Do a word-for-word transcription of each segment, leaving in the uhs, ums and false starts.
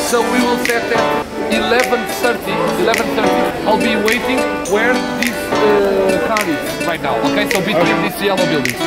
So we will set at eleven thirty. eleven thirty. I'll be waiting where this uh, car is right now. Okay, so between okay. these yellow buildings.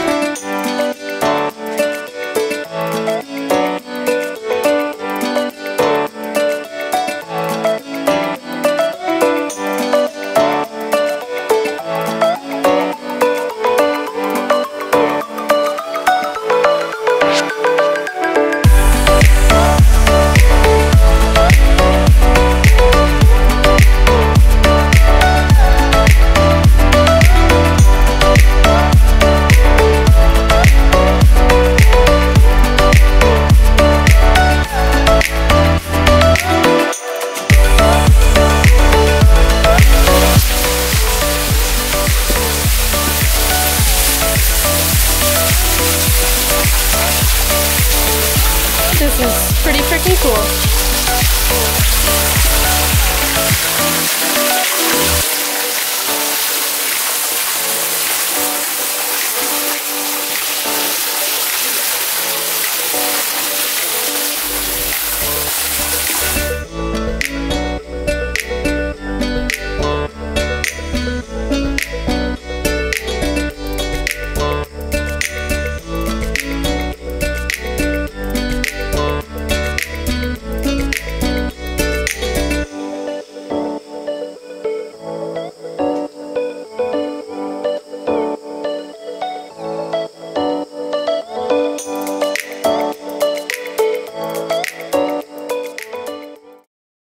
This is pretty freaking cool.